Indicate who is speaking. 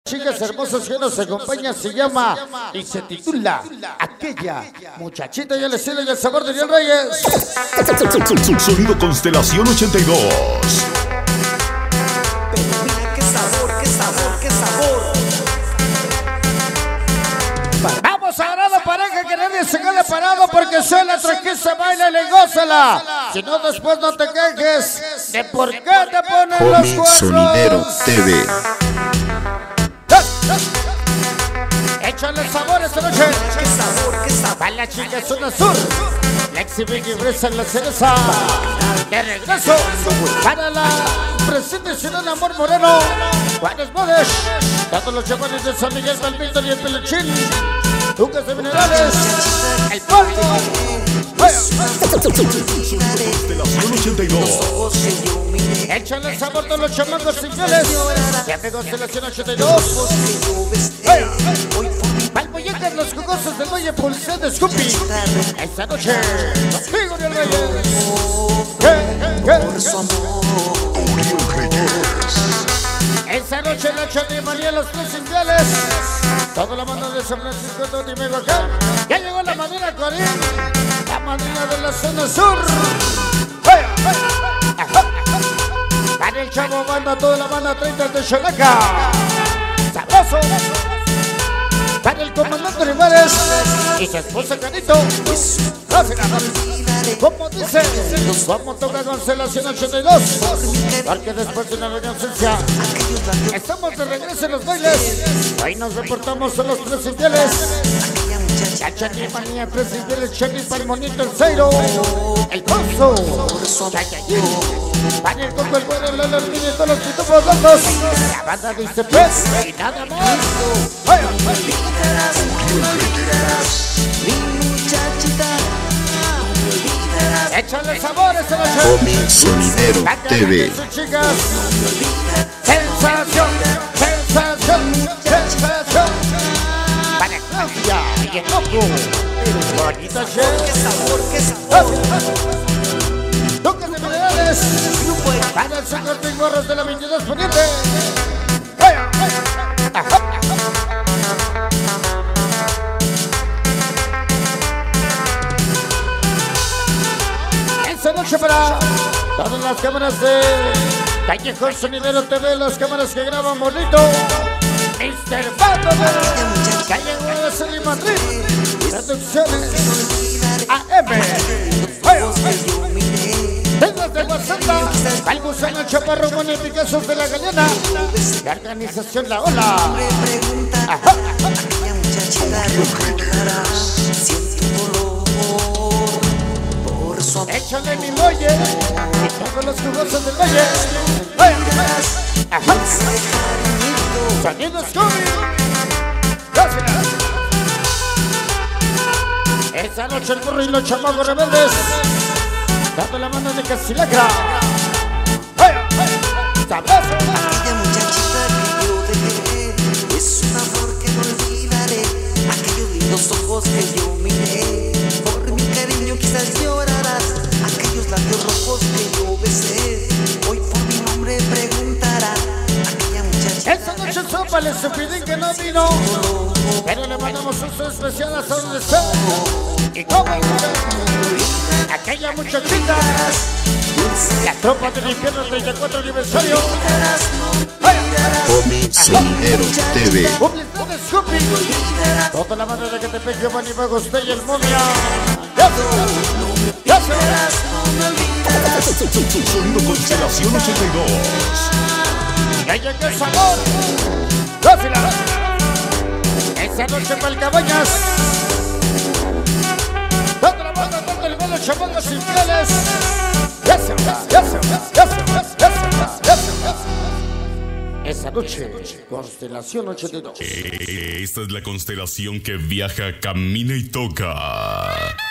Speaker 1: Chicas hermosas que nos acompañan se llama y se titula Aquella Muchachita y el estilo y el sabor de Ariel Reyes.
Speaker 2: Sonido Constelación 82.
Speaker 3: Pero mira qué sabor, qué sabor, qué sabor.
Speaker 1: Vamos a la pareja que nadie se quede parado porque soy la tranquila, baila y gózala. Si no, después no te quejes de por qué te ponen los cuernos.
Speaker 2: Sonidero TV.
Speaker 1: Échale sabor esta noche.
Speaker 3: Qué sabor, qué sabor.
Speaker 1: Para la chica zona sur, Lexi Vicky Bresa en la cereza. De regreso para la presentación de Amor Moreno, Juárez Modes, todos los chamanes de San Miguel, Palmito y el Peluchín, Lucas de Minerales, el Polvo.
Speaker 2: Constelación 82.
Speaker 1: Échale sabor a todos los chamacos infieles y amigos de la 82. Palmolletas, los jugosos del Valle Pulsar de Scoopy. Esta noche, contigo Ariel Reyes. Esta noche la Chani María, los tres infieles. Toda la banda de San Francisco, Tony Meguacán. Ya llegó la madrina Corín, la madrina de la zona sur. Para el chavo banda, toda la banda 30 de Chalaca. Sabroso. Para el comandante Olivares y su esposa Canito. Como dice, como toca Constelación 82. Porque después de una gran ausencia, estamos de regreso en los bailes. Hoy nos reportamos a los tres infieles. La Chani Manía, tres infieles, Chani Palmonito, el Zairo, el Ponzo, Chayayín. Van el Coco, el Bueno, el Alarmín y todos los pitufos blancos. La banda dice pues y nada más. Échale sabor esta noche.
Speaker 2: Sonidero TV.
Speaker 1: Chicas, sensación, sensación, sensación. Para Claudia y el Coco. Bonita
Speaker 3: Qué sabor, qué sabor.
Speaker 1: Lucas de Minerales. Para el señor Pingorros de la 22 Poniente. Esta noche para todas las cámaras de Callejón Sonidero TV, las cámaras que graban bonito. Mr. Pato de Calle Guadalajara y Madrid. Producciones AM. Desde Guasanta, al gusano Chaparro, Moni Picasso de la Galeana. La organización La Ola. Ajá. Échale mi muelle y todos los jugosos del valle. Ajá. Sonido Scooby. Gracias. Esta noche el burro y los chamacos rebeldes, dando la mano de Casilaca. ¡Sabroso!
Speaker 3: Aquella muchachita que yo dejé es un amor que no olvidaré. Aquellos lindos ojos que yo miré, por mi cariño quizás llorarás. Aquellos labios rojos que yo besé, hoy por mi nombre preguntarán. Aquella muchachita.
Speaker 1: Esta noche sopa le supidín que no vino, pero le mandamos un saludo especial hasta donde está. Y como aquella muchachita, la tropa del infierno 34 aniversario.
Speaker 2: Sonidero TV.
Speaker 1: Un listón de Scoopy. Toda la banda de Catepec, Giovanni Bagosté y el Momia.
Speaker 2: Sonido Constelación 82.
Speaker 1: ¡Ya llega el sabor! ¡Dásela! Esa noche para el Cabañas. Toda la banda, todo el mundo, chamacos infieles. Esa noche, Constelación 82.
Speaker 2: Esta es la constelación que viaja, camina y toca.